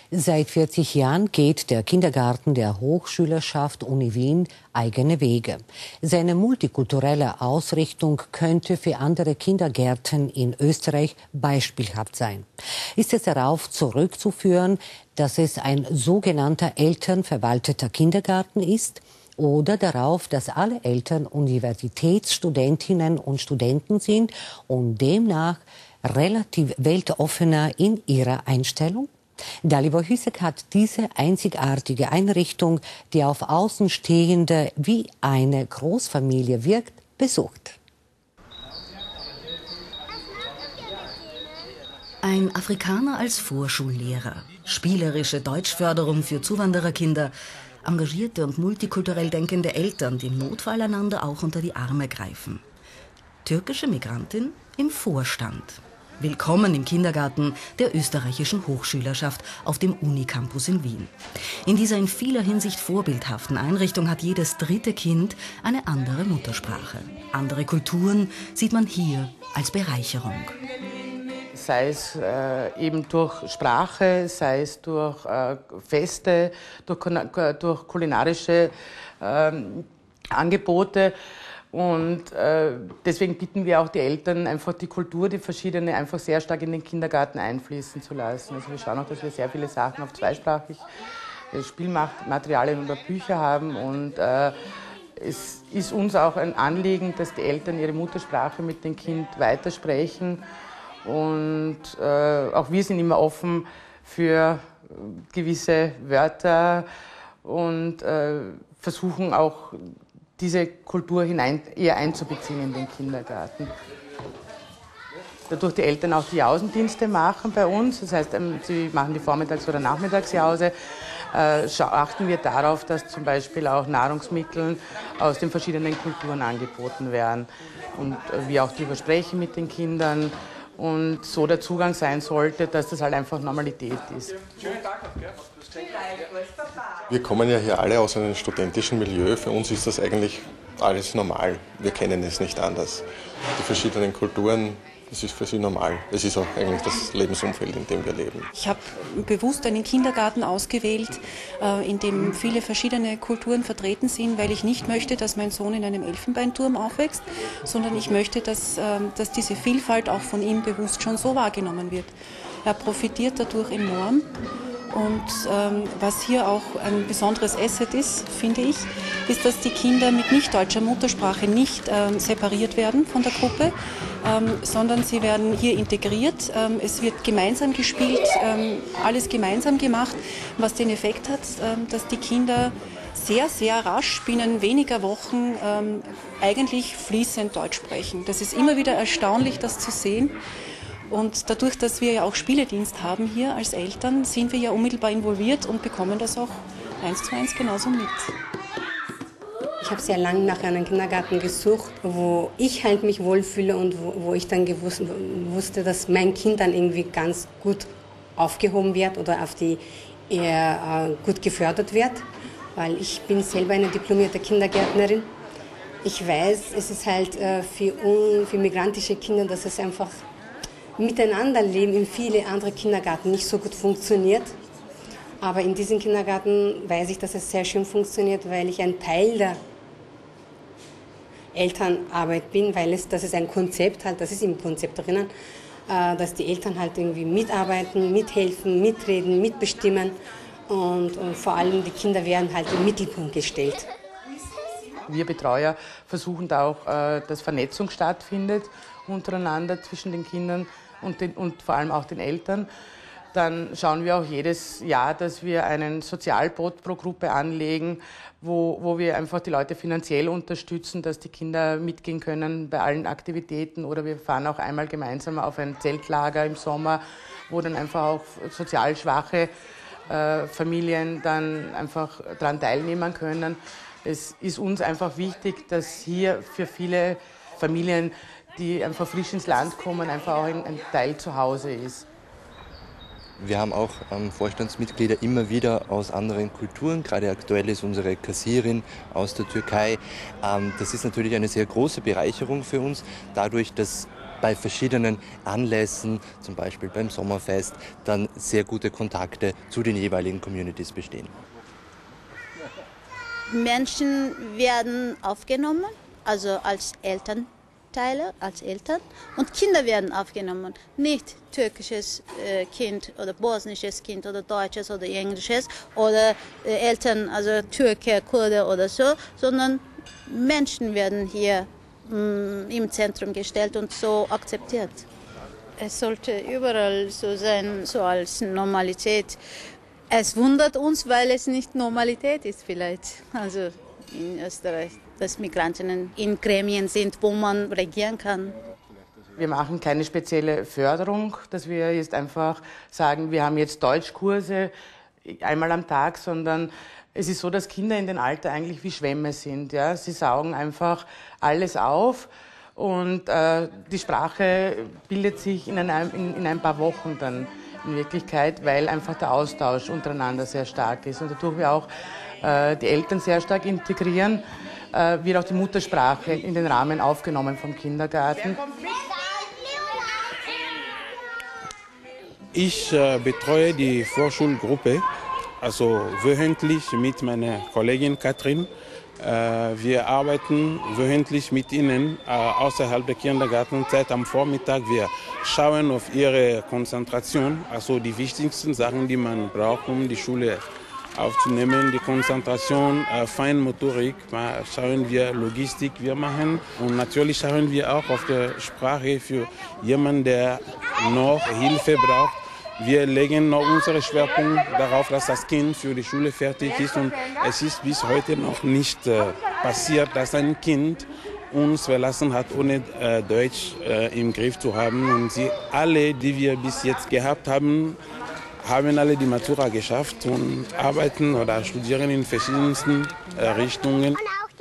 Seit 40 Jahren geht der Kindergarten der Hochschülerschaft Uni Wien eigene Wege. Seine multikulturelle Ausrichtung könnte für andere Kindergärten in Österreich beispielhaft sein. Ist es darauf zurückzuführen, dass es ein sogenannter elternverwalteter Kindergarten ist? Oder darauf, dass alle Eltern Universitätsstudentinnen und Studenten sind und demnach relativ weltoffener in ihrer Einstellung? Dalibor Hüsek hat diese einzigartige Einrichtung, die auf Außenstehende wie eine Großfamilie wirkt, besucht. Ein Afrikaner als Vorschullehrer, spielerische Deutschförderung für Zuwandererkinder, engagierte und multikulturell denkende Eltern, die im Notfall einander auch unter die Arme greifen. Türkische Migrantin im Vorstand. Willkommen im Kindergarten der österreichischen Hochschülerschaft auf dem Unicampus in Wien. In dieser in vieler Hinsicht vorbildhaften Einrichtung hat jedes dritte Kind eine andere Muttersprache. Andere Kulturen sieht man hier als Bereicherung. Sei es eben durch Sprache, sei es durch Feste, durch kulinarische Angebote. Und deswegen bitten wir auch die Eltern, einfach die Kultur, die verschiedene, einfach sehr stark in den Kindergarten einfließen zu lassen. Also wir schauen auch, dass wir sehr viele Sachen auf zweisprachig Spielmaterialien oder Bücher haben. Und es ist uns auch ein Anliegen, dass die Eltern ihre Muttersprache mit dem Kind weitersprechen. Und auch wir sind immer offen für gewisse Wörter und versuchen auch diese Kultur eher einzubeziehen in den Kindergarten. Dadurch die Eltern auch die Außendienste machen bei uns, das heißt, sie machen die Vormittags- oder Nachmittagsjause, achten wir darauf, dass zum Beispiel auch Nahrungsmittel aus den verschiedenen Kulturen angeboten werden und wir auch darüber sprechen mit den Kindern und so der Zugang sein sollte, dass das halt einfach Normalität ist. Wir kommen ja hier alle aus einem studentischen Milieu. Für uns ist das eigentlich alles normal. Wir kennen es nicht anders. Die verschiedenen Kulturen, das ist für sie normal. Es ist auch eigentlich das Lebensumfeld, in dem wir leben. Ich habe bewusst einen Kindergarten ausgewählt, in dem viele verschiedene Kulturen vertreten sind, weil ich nicht möchte, dass mein Sohn in einem Elfenbeinturm aufwächst, sondern ich möchte, dass diese Vielfalt auch von ihm bewusst schon so wahrgenommen wird. Er profitiert dadurch enorm. Und was hier auch ein besonderes Asset ist, finde ich, ist, dass die Kinder mit nicht deutscher Muttersprache nicht separiert werden von der Gruppe, sondern sie werden hier integriert. Es wird gemeinsam gespielt, alles gemeinsam gemacht, was den Effekt hat, dass die Kinder sehr, sehr rasch binnen weniger Wochen eigentlich fließend Deutsch sprechen. Das ist immer wieder erstaunlich, das zu sehen. Und dadurch, dass wir ja auch Spieledienst haben hier als Eltern, sind wir ja unmittelbar involviert und bekommen das auch 1:1 genauso mit. Ich habe sehr lange nach einem Kindergarten gesucht, wo ich halt mich wohlfühle und wo ich dann wusste, dass mein Kind dann irgendwie ganz gut aufgehoben wird oder auf die eher gut gefördert wird, weil ich bin selber eine diplomierte Kindergärtnerin. Ich weiß, es ist halt für migrantische Kinder, dass es einfach miteinander leben in viele andere Kindergärten nicht so gut funktioniert. Aber in diesem Kindergarten weiß ich, dass es sehr schön funktioniert, weil ich ein Teil der Elternarbeit bin, das ist ein Konzept, halt, das ist im Konzept drinnen, dass die Eltern halt irgendwie mitarbeiten, mithelfen, mitreden, mitbestimmen und vor allem die Kinder werden halt im Mittelpunkt gestellt. Wir Betreuer versuchen da auch, dass Vernetzung stattfindet untereinander zwischen den Kindern und vor allem auch den Eltern. Dann schauen wir auch jedes Jahr, dass wir einen Sozialbot pro Gruppe anlegen, wo wir einfach die Leute finanziell unterstützen, dass die Kinder mitgehen können bei allen Aktivitäten. Oder wir fahren auch einmal gemeinsam auf ein Zeltlager im Sommer, wo dann einfach auch sozial schwache Familien dann einfach daran teilnehmen können. Es ist uns einfach wichtig, dass hier für viele Familien, die einfach frisch ins Land kommen, einfach auch ein Teil zu Hause ist. Wir haben auch Vorstandsmitglieder immer wieder aus anderen Kulturen. Gerade aktuell ist unsere Kassierin aus der Türkei. Das ist natürlich eine sehr große Bereicherung für uns, dadurch, dass bei verschiedenen Anlässen, zum Beispiel beim Sommerfest, dann sehr gute Kontakte zu den jeweiligen Communities bestehen. Menschen werden aufgenommen, also als Elternteile, als Eltern, und Kinder werden aufgenommen. Nicht türkisches Kind oder bosnisches Kind oder deutsches oder englisches oder Eltern, also Türke, Kurde oder so, sondern Menschen werden hier im Zentrum gestellt und so akzeptiert. Es sollte überall so sein, so als Normalität. Es wundert uns, weil es nicht Normalität ist vielleicht. Also in Österreich, dass Migrantinnen in Gremien sind, wo man regieren kann. Wir machen keine spezielle Förderung, dass wir jetzt einfach sagen, wir haben jetzt Deutschkurse einmal am Tag, sondern es ist so, dass Kinder in dem Alter eigentlich wie Schwämme sind. Ja? Sie saugen einfach alles auf und die Sprache bildet sich in ein paar Wochen dann in Wirklichkeit, weil einfach der Austausch untereinander sehr stark ist. Und dadurch wir auch die Eltern sehr stark integrieren, wird auch die Muttersprache in den Rahmen aufgenommen vom Kindergarten. Ich betreue die Vorschulgruppe, also wöchentlich mit meiner Kollegin Katrin. Wir arbeiten wöchentlich mit ihnen außerhalb der Kindergartenzeit am Vormittag. Wir schauen auf ihre Konzentration, also die wichtigsten Sachen, die man braucht, um die Schule aufzunehmen. Die Konzentration, Feinmotorik, schauen wir Logistik, wir machen. Und natürlich schauen wir auch auf die Sprache für jemanden, der noch Hilfe braucht. Wir legen noch unseren Schwerpunkt darauf, dass das Kind für die Schule fertig ist. Und es ist bis heute noch nicht passiert, dass ein Kind uns verlassen hat, ohne Deutsch im Griff zu haben. Und sie alle, die wir bis jetzt gehabt haben, haben alle die Matura geschafft und arbeiten oder studieren in verschiedensten Richtungen.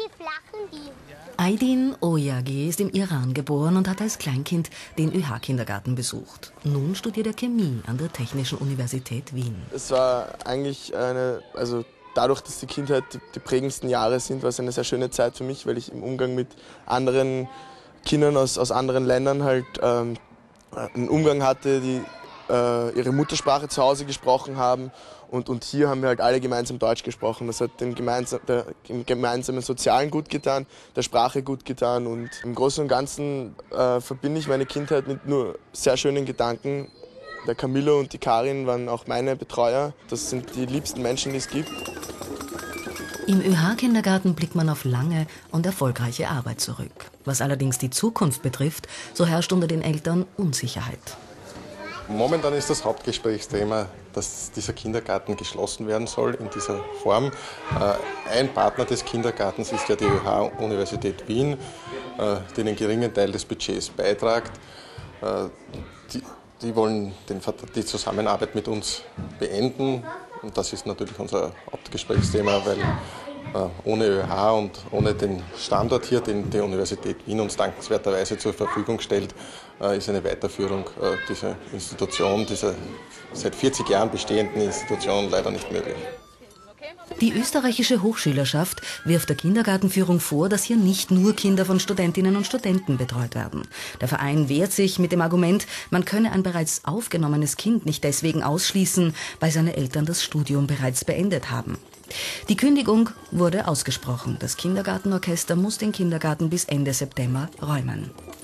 Aydin Oyagi ist im Iran geboren und hat als Kleinkind den ÖH-Kindergarten besucht. Nun studiert er Chemie an der Technischen Universität Wien. Es war eigentlich dadurch, dass die Kindheit die prägendsten Jahre sind, war es eine sehr schöne Zeit für mich, weil ich im Umgang mit anderen Kindern aus anderen Ländern halt einen Umgang hatte, die ihre Muttersprache zu Hause gesprochen haben. Und hier haben wir halt alle gemeinsam Deutsch gesprochen. Das hat dem gemeinsamen Sozialen gut getan, der Sprache gut getan. Und im Großen und Ganzen verbinde ich meine Kindheit mit nur sehr schönen Gedanken. Der Camillo und die Karin waren auch meine Betreuer. Das sind die liebsten Menschen, die es gibt. Im ÖH-Kindergarten blickt man auf lange und erfolgreiche Arbeit zurück. Was allerdings die Zukunft betrifft, so herrscht unter den Eltern Unsicherheit. Momentan ist das Hauptgesprächsthema, dass dieser Kindergarten geschlossen werden soll in dieser Form. Ein Partner des Kindergartens ist ja die ÖH-Universität Wien, die einen geringen Teil des Budgets beitragt. Die wollen die Zusammenarbeit mit uns beenden. Und das ist natürlich unser Hauptgesprächsthema, weil ohne ÖH und ohne den Standort hier, den die Universität Wien uns dankenswerterweise zur Verfügung stellt, ist eine Weiterführung dieser Institution, dieser seit 40 Jahren bestehenden Institution leider nicht möglich. Die österreichische Hochschülerschaft wirft der Kindergartenführung vor, dass hier nicht nur Kinder von Studentinnen und Studenten betreut werden. Der Verein wehrt sich mit dem Argument, man könne ein bereits aufgenommenes Kind nicht deswegen ausschließen, weil seine Eltern das Studium bereits beendet haben. Die Kündigung wurde ausgesprochen. Das Kindergartenorchester muss den Kindergarten bis Ende September räumen.